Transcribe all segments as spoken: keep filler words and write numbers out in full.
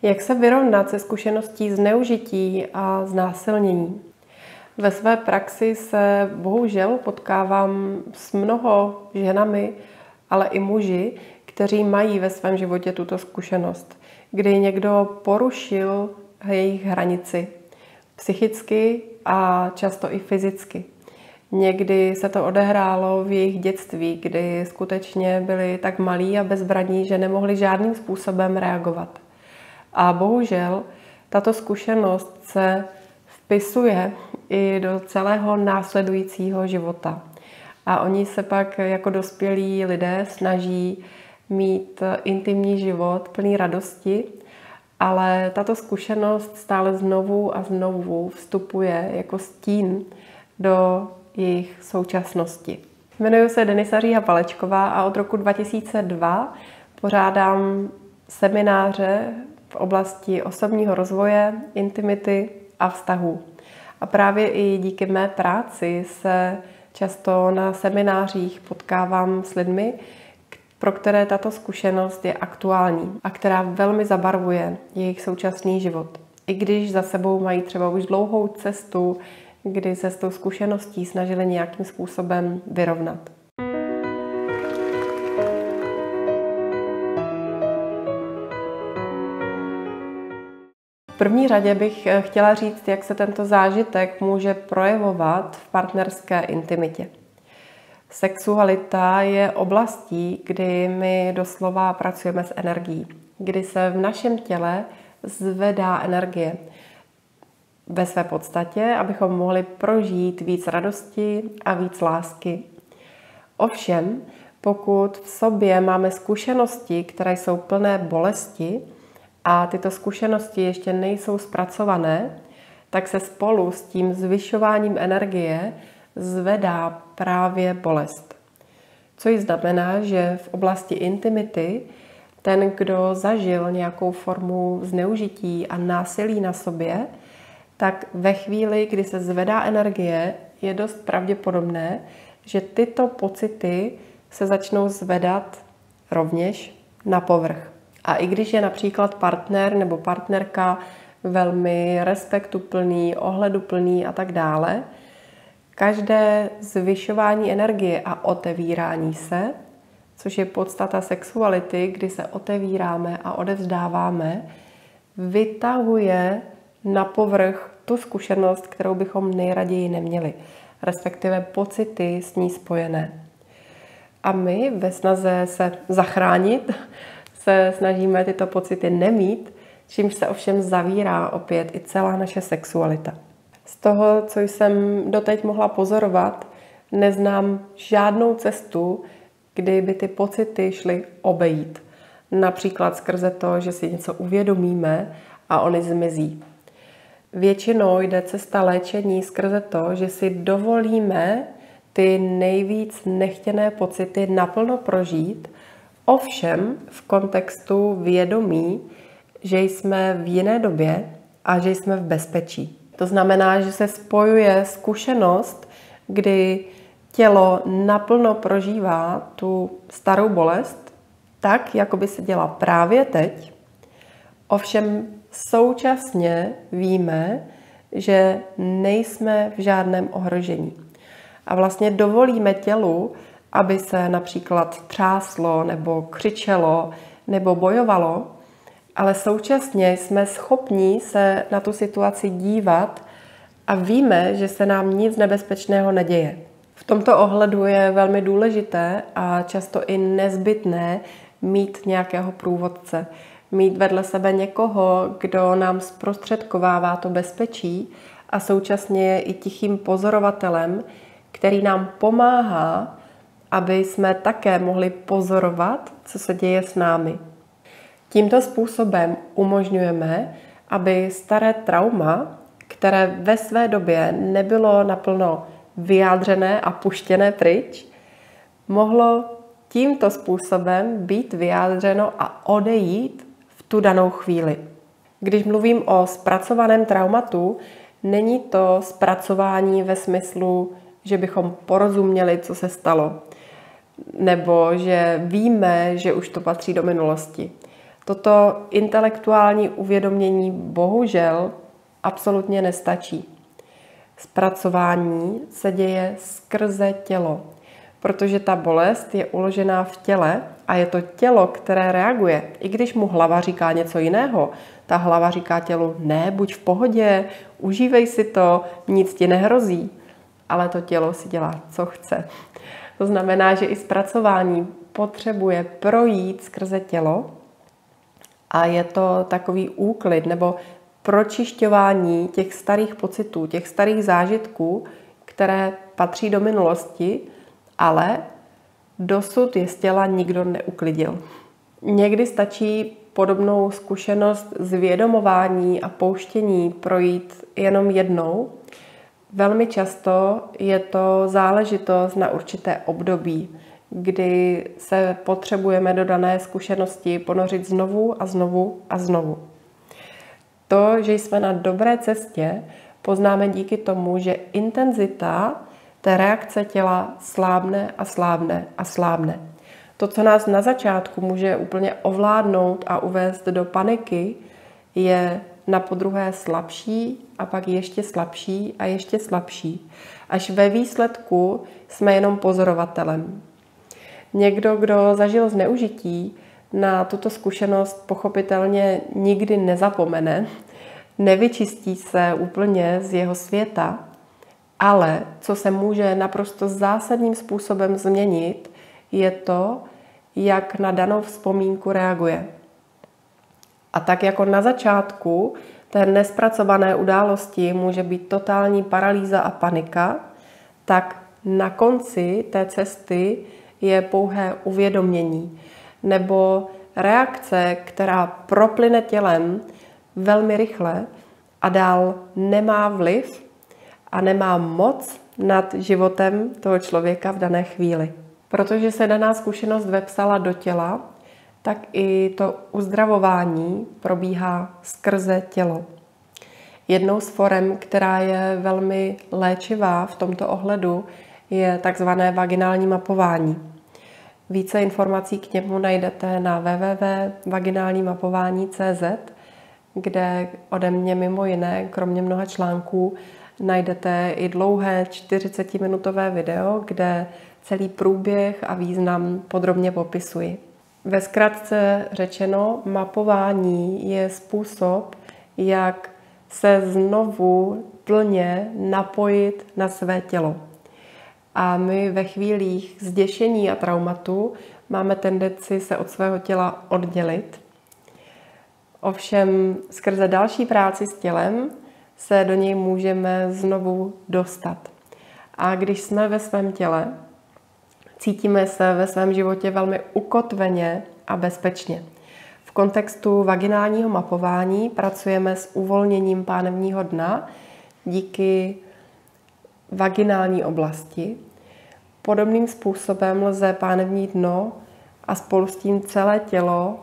Jak se vyrovnat se zkušeností zneužití a znásilnění? Ve své praxi se bohužel potkávám s mnoho ženami, ale i muži, kteří mají ve svém životě tuto zkušenost, kdy někdo porušil jejich hranici psychicky a často i fyzicky. Někdy se to odehrálo v jejich dětství, kdy skutečně byli tak malí a bezbraní, že nemohli žádným způsobem reagovat. A bohužel tato zkušenost se vpisuje i do celého následujícího života. A oni se pak jako dospělí lidé snaží mít intimní život plný radosti, ale tato zkušenost stále znovu a znovu vstupuje jako stín do jejich současnosti. Jmenuji se Denisa Říha Palečková a od roku dva tisíce dva pořádám semináře v oblasti osobního rozvoje, intimity a vztahů. A právě i díky mé práci se často na seminářích potkávám s lidmi, pro které tato zkušenost je aktuální a která velmi zabarvuje jejich současný život. I když za sebou mají třeba už dlouhou cestu, kdy se s tou zkušeností snažili nějakým způsobem vyrovnat. V první řadě bych chtěla říct, jak se tento zážitek může projevovat v partnerské intimitě. Sexualita je oblastí, kdy my doslova pracujeme s energií, kdy se v našem těle zvedá energie ve své podstatě, abychom mohli prožít víc radosti a víc lásky. Ovšem, pokud v sobě máme zkušenosti, které jsou plné bolesti a tyto zkušenosti ještě nejsou zpracované, tak se spolu s tím zvyšováním energie zvedá právě bolest. Což znamená, že v oblasti intimity ten, kdo zažil nějakou formu zneužití a násilí na sobě, tak ve chvíli, kdy se zvedá energie, je dost pravděpodobné, že tyto pocity se začnou zvedat rovněž na povrch. A i když je například partner nebo partnerka velmi respektuplný, ohleduplný a tak dále, každé zvyšování energie a otevírání se, což je podstata sexuality, kdy se otevíráme a odevzdáváme, vytahuje na povrch tu zkušenost, kterou bychom nejraději neměli, respektive pocity s ní spojené. A my ve snaze se zachránit se snažíme tyto pocity nemít, čímž se ovšem zavírá opět i celá naše sexualita. Z toho, co jsem doteď mohla pozorovat, neznám žádnou cestu, kdy by ty pocity šly obejít. Například skrze to, že si něco uvědomíme a ony zmizí. Většinou jde cesta léčení skrze to, že si dovolíme ty nejvíc nechtěné pocity naplno prožít, ovšem v kontextu vědomí, že jsme v jiné době a že jsme v bezpečí. To znamená, že se spojuje zkušenost, kdy tělo naplno prožívá tu starou bolest, tak, jako by se děla právě teď. Ovšem současně víme, že nejsme v žádném ohrožení. A vlastně dovolíme tělu, aby se například třáslo nebo křičelo nebo bojovalo, ale současně jsme schopni se na tu situaci dívat a víme, že se nám nic nebezpečného neděje. V tomto ohledu je velmi důležité a často i nezbytné mít nějakého průvodce, mít vedle sebe někoho, kdo nám zprostředkovává to bezpečí a současně je i tichým pozorovatelem, který nám pomáhá, aby jsme také mohli pozorovat, co se děje s námi. Tímto způsobem umožňujeme, aby staré trauma, které ve své době nebylo naplno vyjádřené a puštěné pryč, mohlo tímto způsobem být vyjádřeno a odejít v tu danou chvíli. Když mluvím o zpracovaném traumatu, není to zpracování ve smyslu, že bychom porozuměli, co se stalo, nebo že víme, že už to patří do minulosti. Toto intelektuální uvědomění bohužel absolutně nestačí. Zpracování se děje skrze tělo, protože ta bolest je uložená v těle a je to tělo, které reaguje. I když mu hlava říká něco jiného, ta hlava říká tělu, ne, buď v pohodě, užívej si to, nic ti nehrozí. Ale to tělo si dělá, co chce. To znamená, že i zpracování potřebuje projít skrze tělo a je to takový úklid nebo pročišťování těch starých pocitů, těch starých zážitků, které patří do minulosti, ale dosud je z těla nikdo neuklidil. Někdy stačí podobnou zkušenost zvědomování a pouštění projít jenom jednou. Velmi často je to záležitost na určité období, kdy se potřebujeme do dané zkušenosti ponořit znovu a znovu a znovu. To, že jsme na dobré cestě, poznáme díky tomu, že intenzita té reakce těla slábne a slábne a slábne. To, co nás na začátku může úplně ovládnout a uvést do paniky, je na podruhé slabší a pak ještě slabší a ještě slabší. Až ve výsledku jsme jenom pozorovatelem. Někdo, kdo zažil zneužití, na tuto zkušenost pochopitelně nikdy nezapomene, nevyčistí se úplně z jeho světa, ale co se může naprosto zásadním způsobem změnit, je to, jak na danou vzpomínku reaguje. A tak jako na začátku té nespracované události může být totální paralýza a panika, tak na konci té cesty je pouhé uvědomění nebo reakce, která proplyne tělem velmi rychle a dál nemá vliv a nemá moc nad životem toho člověka v dané chvíli. Protože se daná zkušenost vepsala do těla, tak i to uzdravování probíhá skrze tělo. Jednou z forem, která je velmi léčivá v tomto ohledu, je takzvané vaginální mapování. Více informací k němu najdete na w w w tečka vaginální mapování tečka c z, kde ode mě mimo jiné, kromě mnoha článků, najdete i dlouhé čtyřicetiminutové video, kde celý průběh a význam podrobně popisuji. Ve zkratce řečeno, mapování je způsob, jak se znovu plně napojit na své tělo. A my ve chvílích zděšení a traumatu máme tendenci se od svého těla oddělit. Ovšem skrze další práci s tělem se do něj můžeme znovu dostat. A když jsme ve svém těle, cítíme se ve svém životě velmi ukotveně a bezpečně. V kontextu vaginálního mapování pracujeme s uvolněním pánevního dna díky vaginální oblasti. Podobným způsobem lze pánevní dno a spolu s tím celé tělo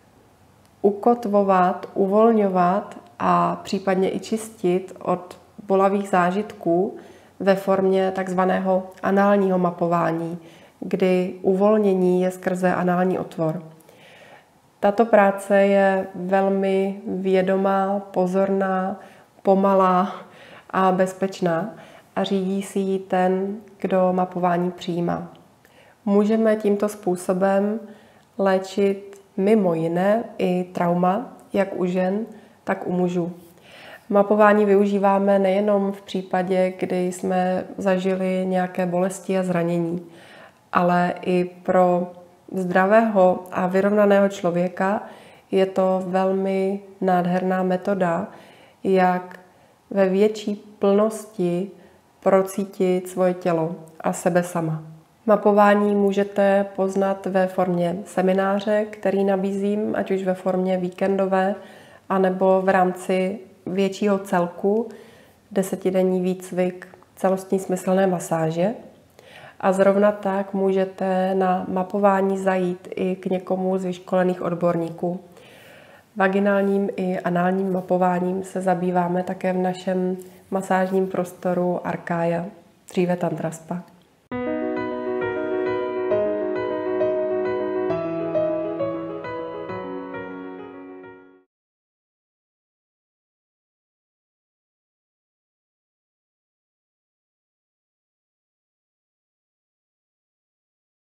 ukotvovat, uvolňovat a případně i čistit od bolavých zážitků ve formě takzvaného análního mapování, kdy uvolnění je skrze anální otvor. Tato práce je velmi vědomá, pozorná, pomalá a bezpečná a řídí si ji ten, kdo mapování přijímá. Můžeme tímto způsobem léčit mimo jiné i trauma, jak u žen, tak u mužů. Mapování využíváme nejenom v případě, kdy jsme zažili nějaké bolesti a zranění, ale i pro zdravého a vyrovnaného člověka je to velmi nádherná metoda, jak ve větší plnosti procítit svoje tělo a sebe sama. Mapování můžete poznat ve formě semináře, který nabízím, ať už ve formě víkendové, anebo v rámci většího celku, desetidenní výcvik celostní smyslné masáže. A zrovna tak můžete na mapování zajít i k někomu z vyškolených odborníků. Vaginálním i análním mapováním se zabýváme také v našem masážním prostoru Arkája, dříve Tantra Spa.